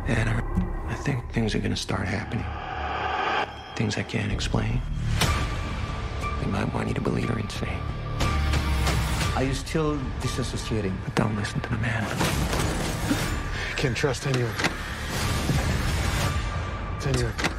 Anna, I think things are gonna start happening. Things I can't explain. They might want you to believe they're insane. Are you still disassociating? But don't listen to the man. Can't trust anyone. It's anyone.